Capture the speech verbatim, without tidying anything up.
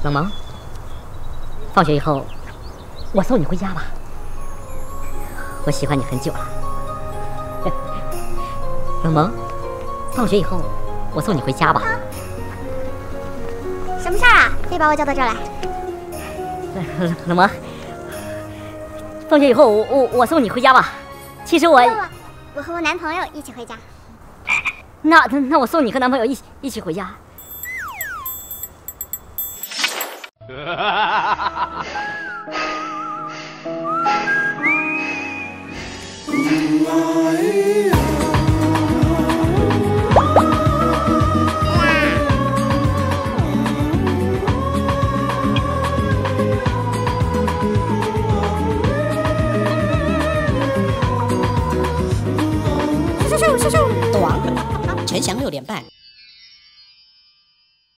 冷萌，放学以后我送你回家吧。我喜欢你很久了。冷萌，放学以后我送你回家吧。 啊、什么事儿啊？非把我叫到这儿来？ 冷冷萌，放学以后我我我送你回家吧。其实我不不，我和我男朋友一起回家。 那那我送你和男朋友一起一起回家。 短，陈翔六点半。